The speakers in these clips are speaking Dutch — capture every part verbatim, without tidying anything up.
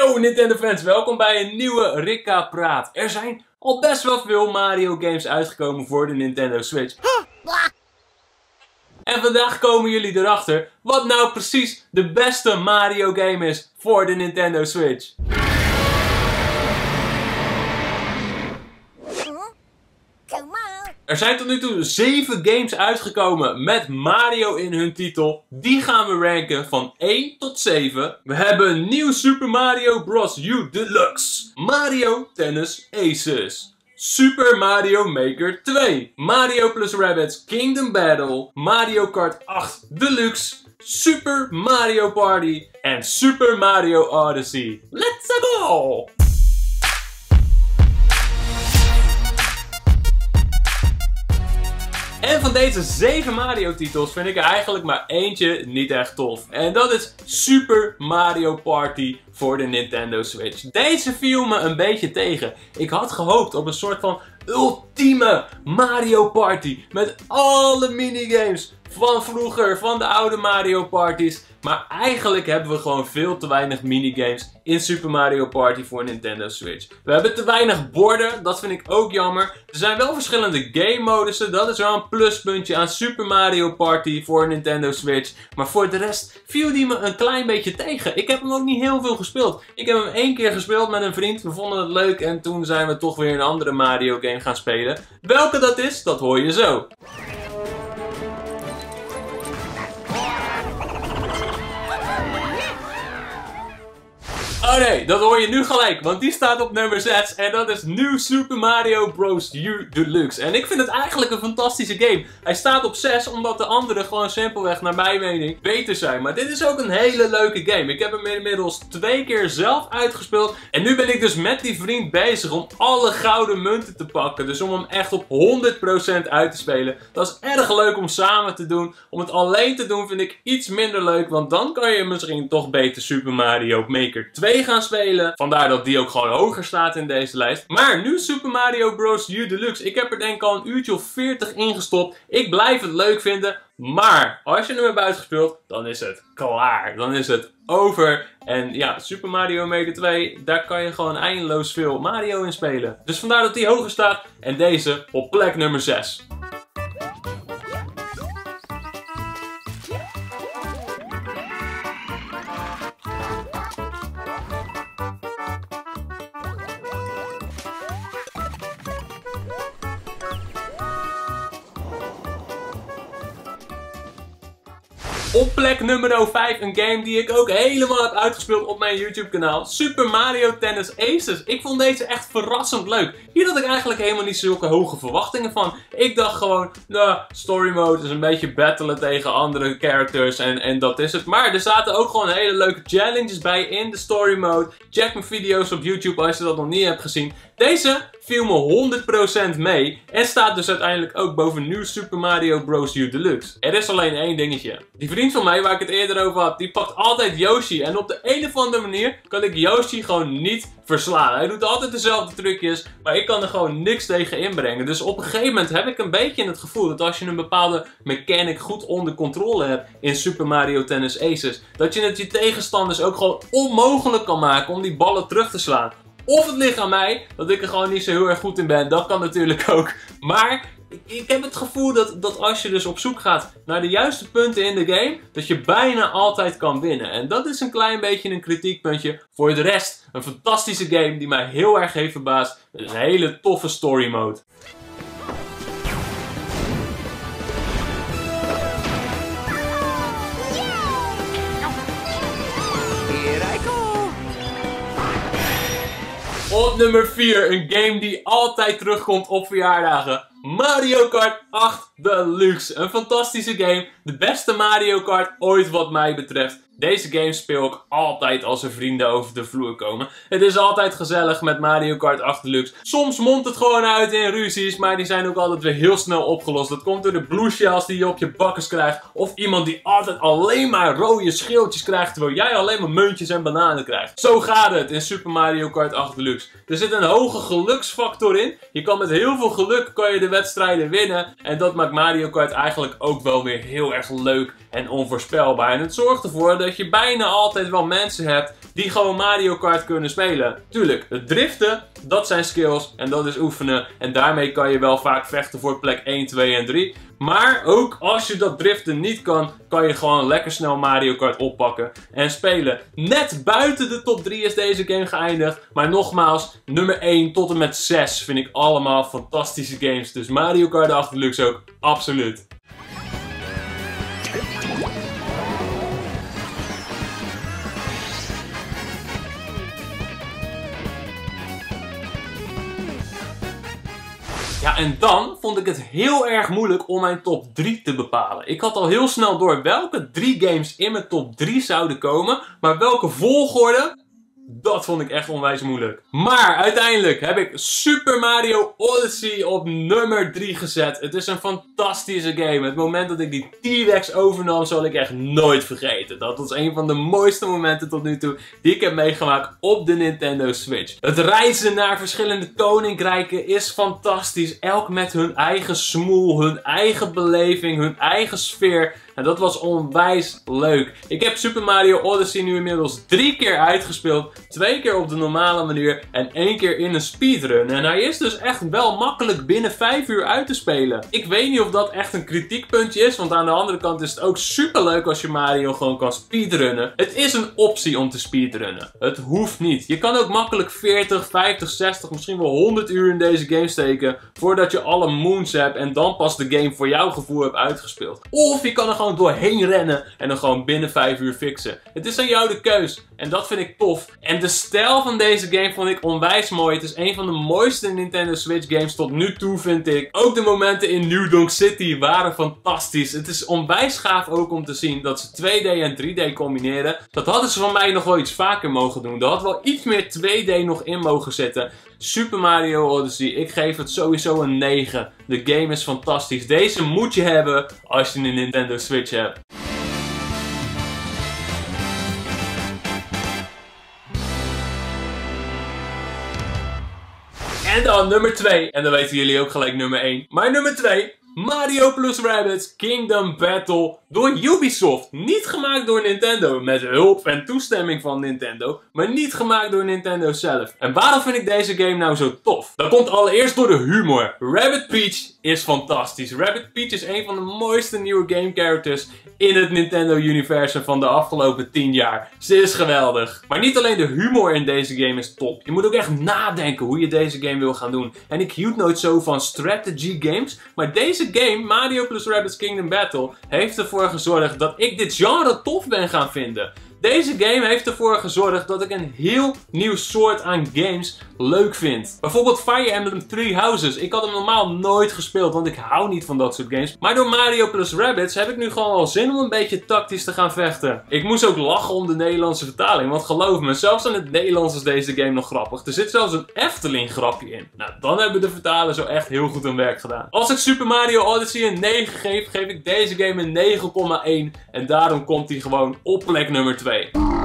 Yo Nintendo fans, welkom bij een nieuwe Rikka Praat. Er zijn al best wel veel Mario games uitgekomen voor de Nintendo Switch. En vandaag komen jullie erachter wat nou precies de beste Mario game is voor de Nintendo Switch. Er zijn tot nu toe zeven games uitgekomen met Mario in hun titel. Die gaan we ranken van één tot zeven. We hebben nieuw Super Mario Bros. U Deluxe, Mario Tennis Aces, Super Mario Maker twee, Mario plus Rabbids Kingdom Battle, Mario Kart acht Deluxe, Super Mario Party en Super Mario Odyssey. Let's go! En van deze zeven Mario titels vind ik er eigenlijk maar eentje niet echt tof. En dat is Super Mario Party voor de Nintendo Switch. Deze viel me een beetje tegen. Ik had gehoopt op een soort van ultieme Mario Party. Met alle minigames van vroeger, van de oude Mario Parties. Maar eigenlijk hebben we gewoon veel te weinig minigames in Super Mario Party voor Nintendo Switch. We hebben te weinig borden, dat vind ik ook jammer. Er zijn wel verschillende game modussen, dat is wel een pluspuntje aan Super Mario Party voor Nintendo Switch. Maar voor de rest viel die me een klein beetje tegen. Ik heb hem ook niet heel veel gespeeld. Ik heb hem één keer gespeeld met een vriend, we vonden het leuk en toen zijn we toch weer een andere Mario game gaan spelen. Welke dat is, dat hoor je zo. Oh nee, dat hoor je nu gelijk, want die staat op nummer zes en dat is New Super Mario Bros. U Deluxe. En ik vind het eigenlijk een fantastische game. Hij staat op zes omdat de andere gewoon simpelweg naar mijn mening beter zijn. Maar dit is ook een hele leuke game. Ik heb hem inmiddels twee keer zelf uitgespeeld. En nu ben ik dus met die vriend bezig om alle gouden munten te pakken. Dus om hem echt op honderd procent uit te spelen. Dat is erg leuk om samen te doen. Om het alleen te doen vind ik iets minder leuk, want dan kan je misschien toch beter Super Mario Maker twee gaan spelen. Vandaar dat die ook gewoon hoger staat in deze lijst. Maar nu Super Mario Bros. U Deluxe. Ik heb er denk ik al een uurtje of veertig in gestopt. Ik blijf het leuk vinden. Maar als je hem hebt uitgespeeld, dan is het klaar. Dan is het over. En ja, Super Mario Maker twee, daar kan je gewoon eindeloos veel Mario in spelen. Dus vandaar dat die hoger staat. En deze op plek nummer zes. Op plek nummer vijf, een game die ik ook helemaal heb uitgespeeld op mijn YouTube kanaal. Super Mario Tennis Aces. Ik vond deze echt verrassend leuk. Hier had ik eigenlijk helemaal niet zulke hoge verwachtingen van. Ik dacht gewoon, nou, story mode is een beetje battelen tegen andere characters en, en dat is het. Maar er zaten ook gewoon hele leuke challenges bij in de story mode. Check mijn video's op YouTube als je dat nog niet hebt gezien. Deze viel me honderd procent mee en staat dus uiteindelijk ook boven New Super Mario Bros. U Deluxe. Er is alleen één dingetje. Die vriend van mij waar ik het eerder over had, die pakt altijd Yoshi. En op de een of andere manier kan ik Yoshi gewoon niet verslaan. Hij doet altijd dezelfde trucjes, maar ik kan er gewoon niks tegen inbrengen. Dus op een gegeven moment heb ik een beetje het gevoel dat als je een bepaalde mechanic goed onder controle hebt in Super Mario Tennis Aces, dat je het je tegenstanders ook gewoon onmogelijk kan maken om die ballen terug te slaan. Of het ligt aan mij, dat ik er gewoon niet zo heel erg goed in ben. Dat kan natuurlijk ook. Maar ik, ik heb het gevoel dat, dat als je dus op zoek gaat naar de juiste punten in de game, dat je bijna altijd kan winnen. En dat is een klein beetje een kritiekpuntje. Voor de rest, een fantastische game die mij heel erg heeft verbaasd. Met een hele toffe story mode. Op nummer vier, een game die altijd terugkomt op verjaardagen. Mario Kart acht Deluxe. Een fantastische game. De beste Mario Kart ooit wat mij betreft. Deze game speel ik altijd als er vrienden over de vloer komen. Het is altijd gezellig met Mario Kart acht Deluxe. Soms mondt het gewoon uit in ruzies, maar die zijn ook altijd weer heel snel opgelost. Dat komt door de blue shells die je op je bakkers krijgt. Of iemand die altijd alleen maar rode schildjes krijgt, terwijl jij alleen maar muntjes en bananen krijgt. Zo gaat het in Super Mario Kart acht Deluxe. Er zit een hoge geluksfactor in. Je kan met heel veel geluk kan je de wedstrijden winnen. En dat maakt Mario Kart eigenlijk ook wel weer heel erg leuk en onvoorspelbaar. En het zorgt ervoor dat dat je bijna altijd wel mensen hebt die gewoon Mario Kart kunnen spelen. Tuurlijk, het driften, dat zijn skills en dat is oefenen. En daarmee kan je wel vaak vechten voor plek één, twee en drie. Maar ook als je dat driften niet kan, kan je gewoon lekker snel Mario Kart oppakken en spelen. Net buiten de top drie is deze game geëindigd. Maar nogmaals, nummer één tot en met zes vind ik allemaal fantastische games. Dus Mario Kart acht Deluxe ook, absoluut. Ja, en dan vond ik het heel erg moeilijk om mijn top drie te bepalen. Ik had al heel snel door welke drie games in mijn top drie zouden komen, maar welke volgorde, dat vond ik echt onwijs moeilijk. Maar uiteindelijk heb ik Super Mario Odyssey op nummer drie gezet. Het is een fantastische game. Het moment dat ik die T-Rex overnam zal ik echt nooit vergeten. Dat was een van de mooiste momenten tot nu toe die ik heb meegemaakt op de Nintendo Switch. Het reizen naar verschillende koninkrijken is fantastisch. Elk met hun eigen smoel, hun eigen beleving, hun eigen sfeer. En dat was onwijs leuk. Ik heb Super Mario Odyssey nu inmiddels drie keer uitgespeeld. Twee keer op de normale manier en één keer in een speedrun. En hij is dus echt wel makkelijk binnen vijf uur uit te spelen. Ik weet niet of dat echt een kritiekpuntje is. Want aan de andere kant is het ook super leuk als je Mario gewoon kan speedrunnen. Het is een optie om te speedrunnen. Het hoeft niet. Je kan ook makkelijk veertig, vijftig, zestig, misschien wel honderd uur in deze game steken. Voordat je alle moons hebt en dan pas de game voor jouw gevoel hebt uitgespeeld. Of je kan er gewoon doorheen rennen en dan gewoon binnen vijf uur fixen. Het is aan jou de keus. En dat vind ik tof. En de stijl van deze game vond ik onwijs mooi. Het is een van de mooiste Nintendo Switch games tot nu toe, vind ik. Ook de momenten in New Donk City waren fantastisch. Het is onwijs gaaf ook om te zien dat ze twee D en drie D combineren. Dat hadden ze van mij nog wel iets vaker mogen doen. Er had wel iets meer twee D nog in mogen zitten. Super Mario Odyssey, ik geef het sowieso een negen. De game is fantastisch. Deze moet je hebben als je een Nintendo Switch hebt. En dan nummer twee. En dan weten jullie ook gelijk nummer één. Maar nummer twee. Mario plus Rabbids Kingdom Battle door Ubisoft. Niet gemaakt door Nintendo, met hulp en toestemming van Nintendo, maar niet gemaakt door Nintendo zelf. En waarom vind ik deze game nou zo tof? Dat komt allereerst door de humor. Rabbid Peach is fantastisch. Rabbid Peach is een van de mooiste nieuwe game characters in het Nintendo-universum van de afgelopen tien jaar. Ze is geweldig. Maar niet alleen de humor in deze game is top. Je moet ook echt nadenken hoe je deze game wil gaan doen. En ik hield nooit zo van strategy games, maar deze game, Mario plus Rabbids Kingdom Battle, heeft ervoor gezorgd dat ik dit genre tof ben gaan vinden. Deze game heeft ervoor gezorgd dat ik een heel nieuw soort aan games leuk vind. Bijvoorbeeld Fire Emblem Three Houses. Ik had hem normaal nooit gespeeld, want ik hou niet van dat soort games. Maar door Mario plus Rabbids heb ik nu gewoon wel zin om een beetje tactisch te gaan vechten. Ik moest ook lachen om de Nederlandse vertaling, want geloof me, zelfs in het Nederlands is deze game nog grappig. Er zit zelfs een Efteling grapje in. Nou, dan hebben de vertalers zo echt heel goed hun werk gedaan. Als ik Super Mario Odyssey een negen geef, geef ik deze game een negen komma één. En daarom komt hij gewoon op plek nummer twee.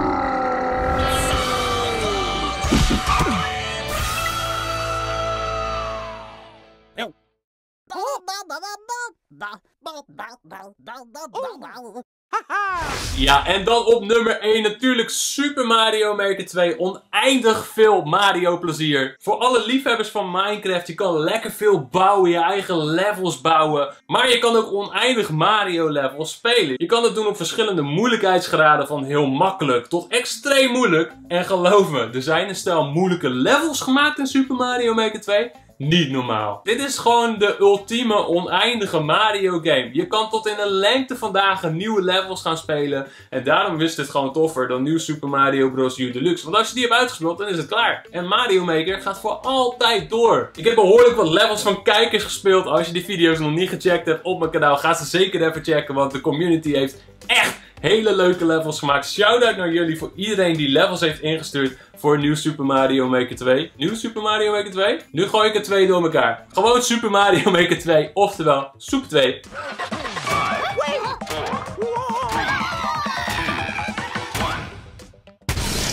Ja, en dan op nummer één natuurlijk Super Mario Maker twee. Oneindig veel Mario plezier. Voor alle liefhebbers van Minecraft, je kan lekker veel bouwen, je eigen levels bouwen. Maar je kan ook oneindig Mario levels spelen. Je kan het doen op verschillende moeilijkheidsgraden, van heel makkelijk tot extreem moeilijk. En geloof me, er zijn een stel moeilijke levels gemaakt in Super Mario Maker twee. Niet normaal. Dit is gewoon de ultieme oneindige Mario game. Je kan tot in een lengte van dagen nieuwe levels gaan spelen. En daarom is dit gewoon toffer dan New Super Mario Bros. U Deluxe. Want als je die hebt uitgespeeld, dan is het klaar. En Mario Maker gaat voor altijd door. Ik heb behoorlijk wat levels van kijkers gespeeld. Als je die video's nog niet gecheckt hebt op mijn kanaal, ga ze zeker even checken. Want de community heeft echt hele leuke levels gemaakt. Shout-out naar jullie voor iedereen die levels heeft ingestuurd voor New Super Mario Maker twee. New Super Mario Maker twee? Nu gooi ik er twee door elkaar. Gewoon Super Mario Maker twee, oftewel Soep twee.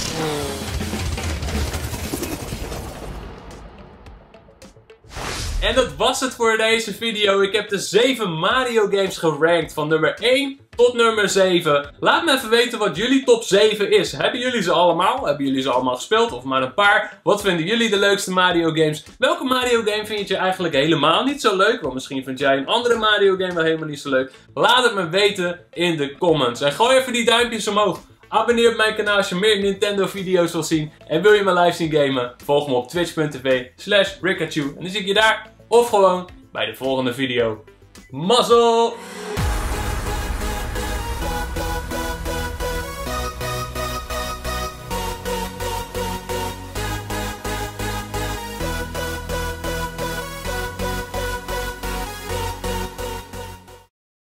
En En dat was het voor deze video. Ik heb de zeven Mario games gerankt van nummer één tot nummer zeven. Laat me even weten wat jullie top zeven is. Hebben jullie ze allemaal? Hebben jullie ze allemaal gespeeld? Of maar een paar? Wat vinden jullie de leukste Mario games? Welke Mario game vind je eigenlijk helemaal niet zo leuk? Want misschien vind jij een andere Mario game wel helemaal niet zo leuk. Laat het me weten in de comments. En gooi even die duimpjes omhoog. Abonneer op mijn kanaal als je meer Nintendo video's wil zien. En wil je me live zien gamen? Volg me op twitch punt tv slash rikachu. En dan zie ik je daar. Of gewoon bij de volgende video. Mazzel!